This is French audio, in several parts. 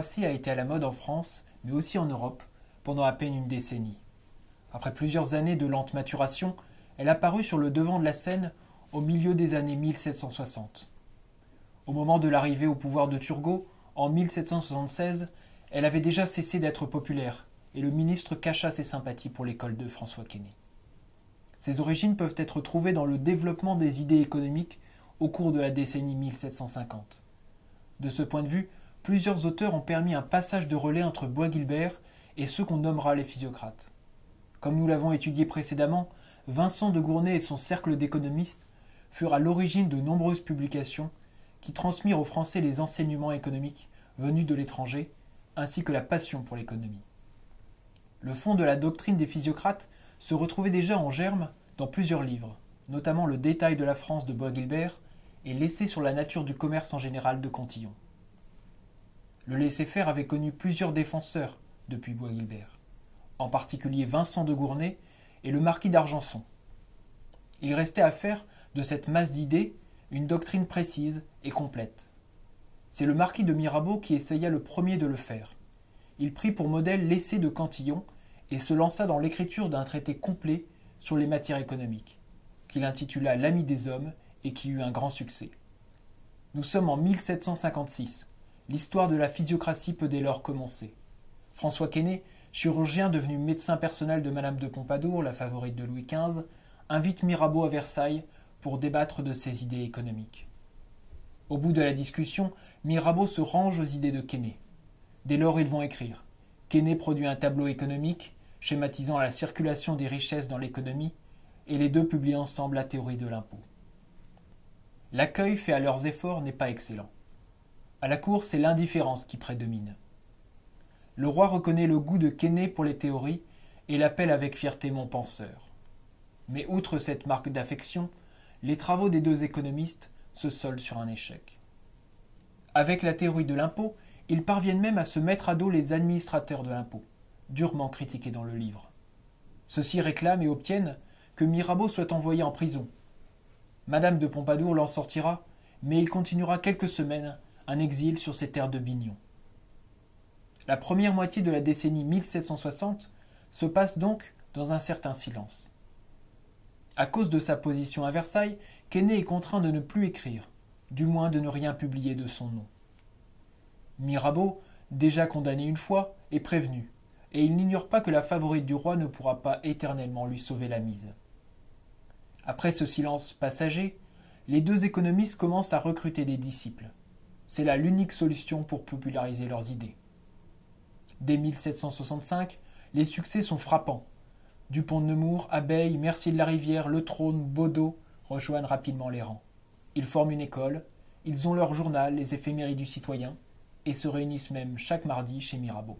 physiocratie a été à la mode en France, mais aussi en Europe, pendant à peine une décennie. Après plusieurs années de lente maturation, elle apparut sur le devant de la scène au milieu des années 1760. Au moment de l'arrivée au pouvoir de Turgot, en 1776, elle avait déjà cessé d'être populaire, et le ministre cacha ses sympathies pour l'école de François Quesnay. Ses origines peuvent être trouvées dans le développement des idées économiques au cours de la décennie 1750. De ce point de vue, plusieurs auteurs ont permis un passage de relais entre Bois-Guilbert et ceux qu'on nommera les physiocrates. Comme nous l'avons étudié précédemment, Vincent de Gournay et son cercle d'économistes furent à l'origine de nombreuses publications qui transmirent aux Français les enseignements économiques venus de l'étranger, ainsi que la passion pour l'économie. Le fond de la doctrine des physiocrates se retrouvait déjà en germe dans plusieurs livres, notamment Le détail de la France de Bois-Guilbert et L'essai sur la nature du commerce en général de Cantillon. Le laisser-faire avait connu plusieurs défenseurs depuis Bois-Guilbert, en particulier Vincent de Gournay et le marquis d'Argenson. Il restait à faire de cette masse d'idées une doctrine précise et complète. C'est le marquis de Mirabeau qui essaya le premier de le faire. Il prit pour modèle l'essai de Cantillon et se lança dans l'écriture d'un traité complet sur les matières économiques, qu'il intitula L'Ami des hommes et qui eut un grand succès. Nous sommes en 1756. L'histoire de la physiocratie peut dès lors commencer. François Quesnay, chirurgien devenu médecin personnel de Madame de Pompadour, la favorite de Louis XV, invite Mirabeau à Versailles pour débattre de ses idées économiques. Au bout de la discussion, Mirabeau se range aux idées de Quesnay. Dès lors, ils vont écrire. Quesnay produit un tableau économique, schématisant la circulation des richesses dans l'économie, et les deux publient ensemble la théorie de l'impôt. L'accueil fait à leurs efforts n'est pas excellent. À la cour, c'est l'indifférence qui prédomine. Le roi reconnaît le goût de Quesnay pour les théories et l'appelle avec fierté mon penseur. Mais outre cette marque d'affection, les travaux des deux économistes se soldent sur un échec. Avec la théorie de l'impôt, ils parviennent même à se mettre à dos les administrateurs de l'impôt, durement critiqués dans le livre. Ceux-ci réclament et obtiennent que Mirabeau soit envoyé en prison. Madame de Pompadour l'en sortira, mais il continuera quelques semaines un exil sur ses terres de Bignon. La première moitié de la décennie 1760 se passe donc dans un certain silence. À cause de sa position à Versailles, Quesnay est contraint de ne plus écrire, du moins de ne rien publier de son nom. Mirabeau, déjà condamné une fois, est prévenu, et il n'ignore pas que la favorite du roi ne pourra pas éternellement lui sauver la mise. Après ce silence passager, les deux économistes commencent à recruter des disciples. C'est là l'unique solution pour populariser leurs idées. Dès 1765, les succès sont frappants. Dupont de Nemours, Abeille, Mercier de la Rivière, Le Trône, Baudot rejoignent rapidement les rangs. Ils forment une école, ils ont leur journal, les éphémérides du citoyen, et se réunissent même chaque mardi chez Mirabeau.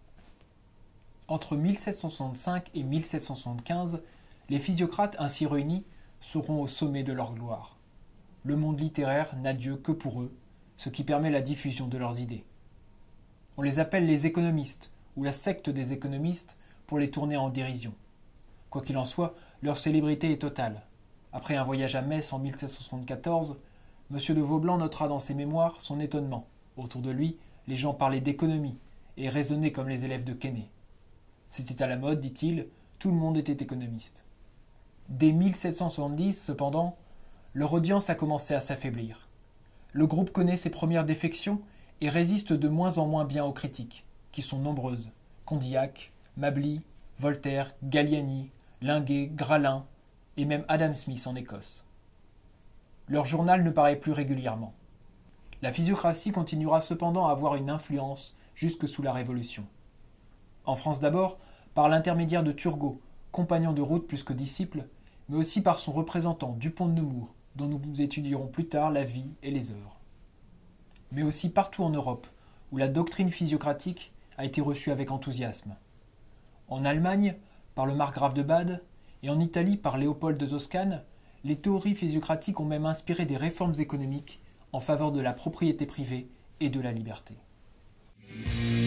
Entre 1765 et 1775, les physiocrates ainsi réunis seront au sommet de leur gloire. Le monde littéraire n'a Dieu que pour eux, ce qui permet la diffusion de leurs idées. On les appelle les économistes, ou la secte des économistes, pour les tourner en dérision. Quoi qu'il en soit, leur célébrité est totale. Après un voyage à Metz en 1774, M. de Vaublanc notera dans ses mémoires son étonnement. Autour de lui, les gens parlaient d'économie et raisonnaient comme les élèves de Quesnay. C'était à la mode, dit-il, tout le monde était économiste. Dès 1770, cependant, leur audience a commencé à s'affaiblir. Le groupe connaît ses premières défections et résiste de moins en moins bien aux critiques, qui sont nombreuses. Condillac, Mably, Voltaire, Galliani, Linguet, Gralin et même Adam Smith en Écosse. Leur journal ne paraît plus régulièrement. La physiocratie continuera cependant à avoir une influence jusque sous la Révolution. En France d'abord, par l'intermédiaire de Turgot, compagnon de route plus que disciple, mais aussi par son représentant Dupont de Nemours, dont nous étudierons plus tard la vie et les œuvres. Mais aussi partout en Europe, où la doctrine physiocratique a été reçue avec enthousiasme. En Allemagne, par le margrave de Bade, et en Italie par Léopold de Toscane, les théories physiocratiques ont même inspiré des réformes économiques en faveur de la propriété privée et de la liberté.